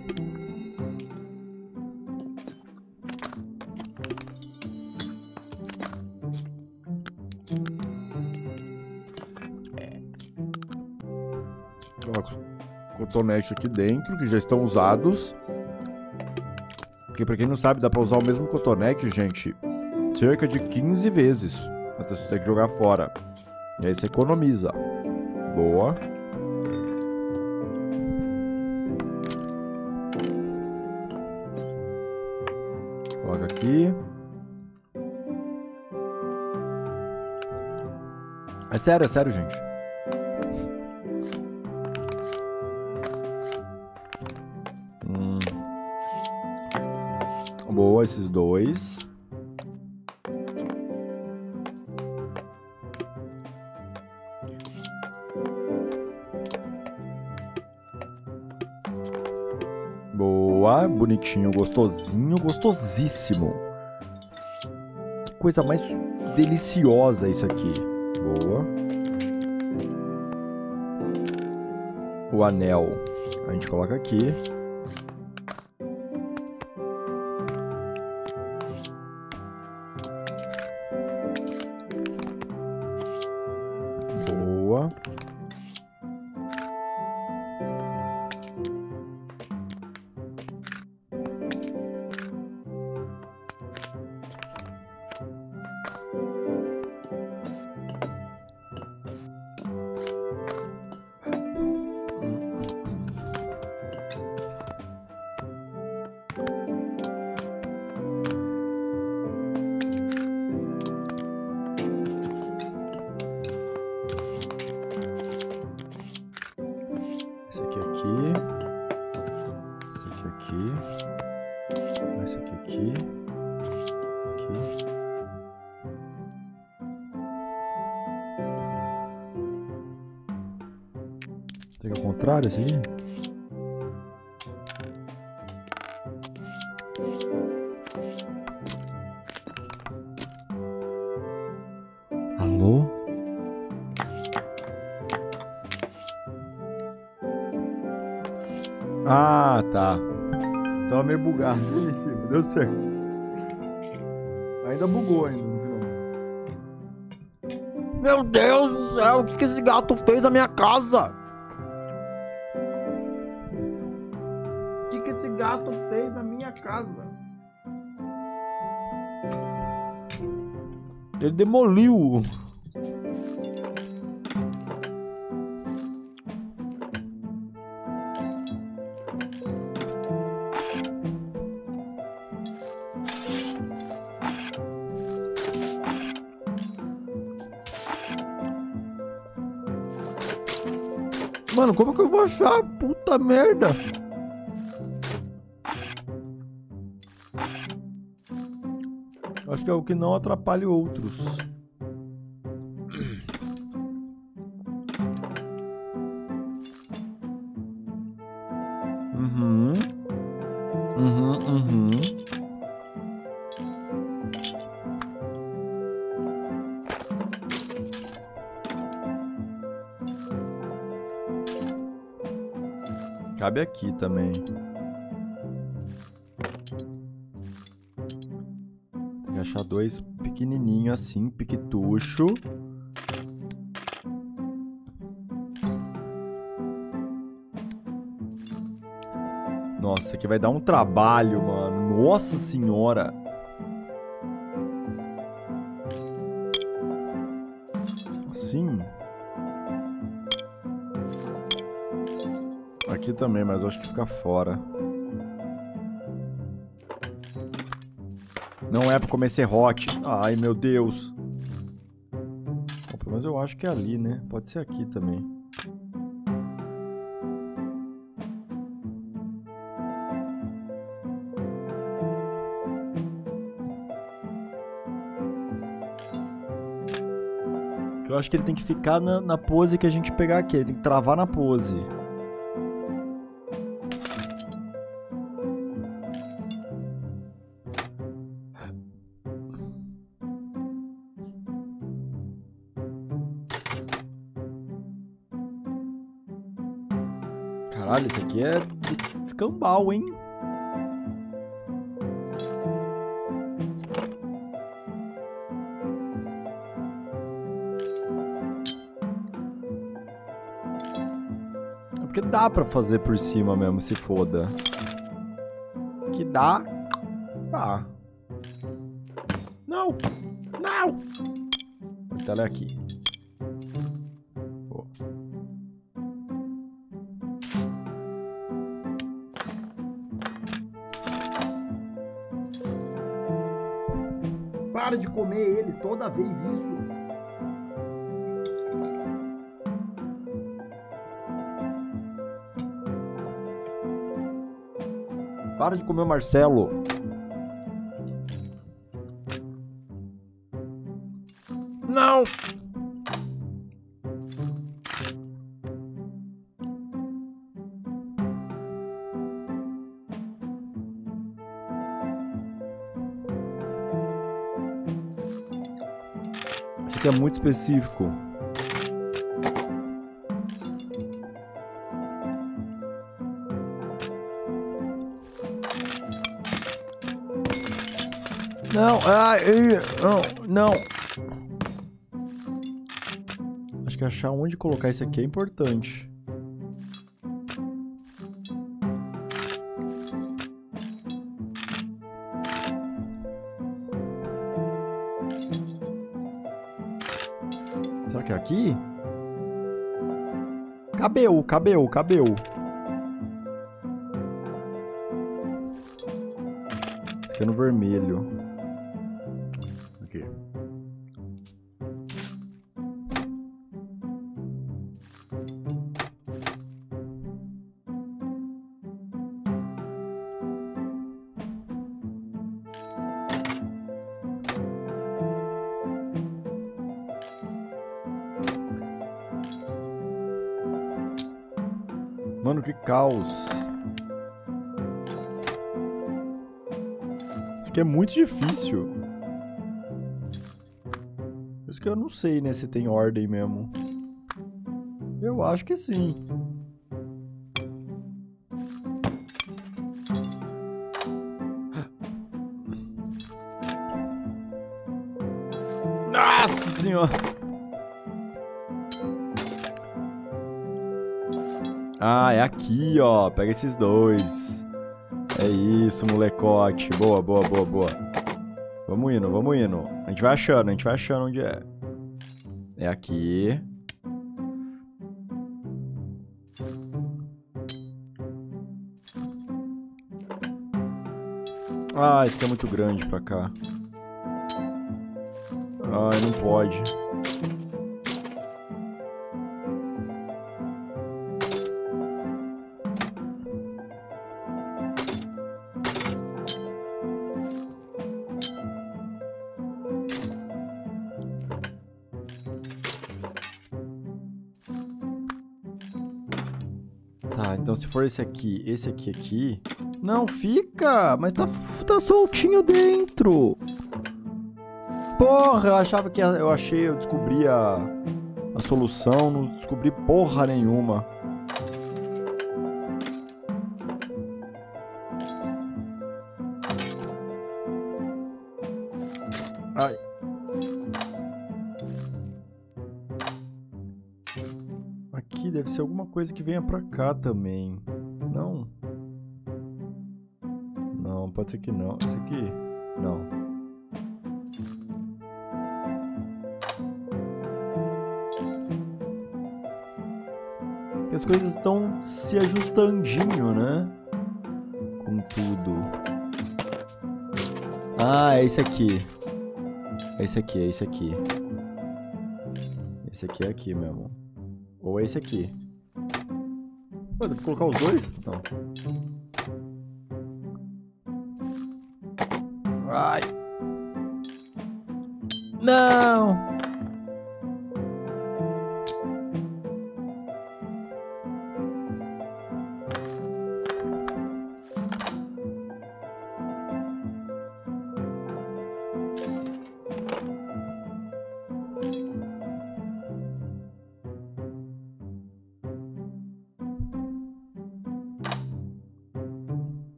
Coloca o cotonete aqui dentro, que já estão usados. Porque pra quem não sabe, dá pra usar o mesmo cotonete, gente, cerca de quinze vezes. Até você ter que jogar fora. E aí você economiza. Boa. Coloca aqui. É sério, é sério, gente. Hum. Boa, esses dois. Boa, bonitinho, gostosinho, gostosíssimo. Que coisa mais deliciosa isso aqui. Boa. O anel a gente coloca aqui. Boa. Esse aqui aqui. Esse aqui aqui. Esse aqui aqui. Aqui. Tem que ao contrário esse aqui? Alô? Ah, tá. Tava meio bugado. Isso, deu certo. Ainda bugou ainda no final. Meu Deus do céu, o que, que esse gato fez na minha casa? O que, que esse gato fez na minha casa? Ele demoliu. Mano, como que eu vou achar? Puta merda. Acho que é o que não atrapalhe outros. Uhum. Uhum, uhum. Cabe aqui também. Tem que achar dois pequenininhos assim, piquetucho. Nossa, isso aqui vai dar um trabalho, mano. Nossa senhora. Assim. Aqui também, mas eu acho que fica fora. Não é pra comer serrote. Ai, meu Deus. Bom, pelo menos eu acho que é ali, né? Pode ser aqui também. Eu acho que ele tem que ficar na, na pose que a gente pegar aqui. Ele tem que travar na pose. Caralho, esse aqui é escambau, hein? Porque dá pra fazer por cima mesmo, se foda. Que dá. Dá. Não! Não! Então ela é aqui. Boa. Para de comer eles, toda vez isso. Para de comer o Marcelo. Não! Isso aqui é muito específico. Não, ai, não, não. Acho que achar onde colocar isso aqui é importante. Será que é aqui? Cabeu, cabeu, cabeu. Isso aqui é no vermelho. Aqui. Mano, que caos. Isso aqui é muito difícil. Por isso que eu não sei, né, se tem ordem mesmo. Eu acho que sim. Nossa senhora! Ah, é aqui, ó. Pega esses dois. É isso, molecote. Boa, boa, boa, boa. Vamos indo, vamos indo. A gente vai achando, a gente vai achando onde é. É aqui. Ah, esse aqui é muito grande pra cá. Ai, não pode. Tá, então se for esse aqui, esse aqui aqui... Não, fica! Mas tá, tá soltinho dentro! Porra, eu achava que... Eu achei, eu descobri a, a solução, não descobri porra nenhuma. Ai. Aqui deve ser alguma coisa que venha pra cá também. Não? Não, pode ser que não. Esse aqui? Não. Porque as coisas estão se ajustandinho, né? Com tudo. Ah, é esse aqui. É esse aqui, é esse aqui. Esse aqui é aqui mesmo. Ou é esse aqui. Pô, dá pra colocar os dois? Não. Ai. Não!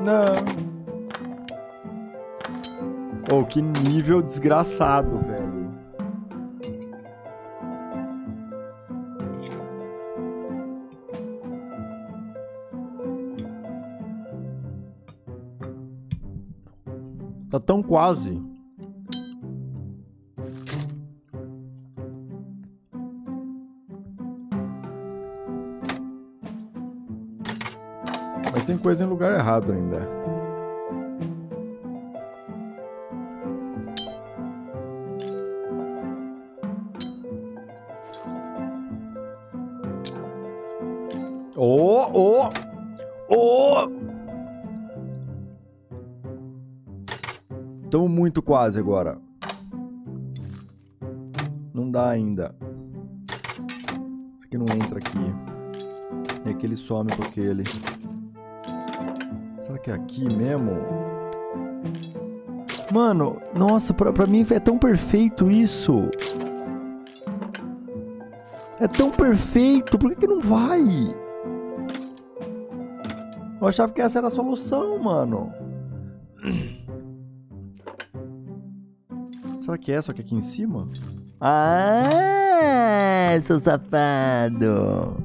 Não. Oh, que nível desgraçado, velho. Tá tão quase. Mas tem coisa em lugar errado ainda. Oh, oh, oh! Estamos muito quase agora. Não dá ainda. Isso aqui não entra aqui. É que ele some com aquele. Será que é aqui mesmo? Mano, nossa, pra, pra mim é tão perfeito isso. É tão perfeito, por que que não vai? Eu achava que essa era a solução, mano. Será que é essa aqui, aqui em cima? Ah, seu safado.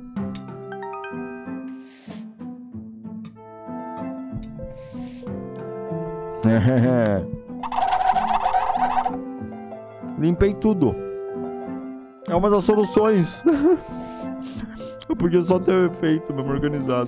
Limpei tudo. É uma das soluções. Eu podia só ter feito mesmo organizado.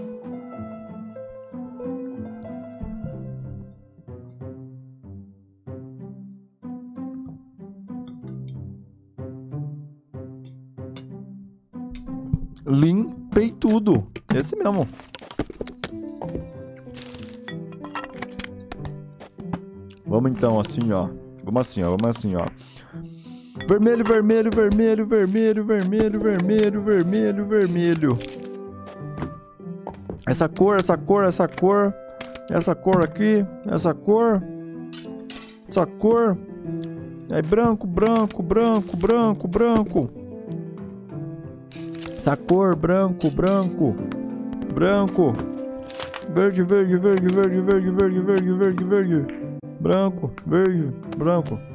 Limpei tudo. Esse mesmo. Vamos então assim, ó. Vamos assim, ó. Vamos assim, ó. Vermelho, vermelho, vermelho, vermelho, vermelho, vermelho, vermelho, vermelho. Essa cor, essa cor, essa cor. Essa cor aqui. Essa cor. Essa cor. Aí branco, branco, branco, branco, branco. Essa cor, branco, branco, branco, verde, verde, verde, verde, verde, verde, verde, verde, verde, branco, verde, branco.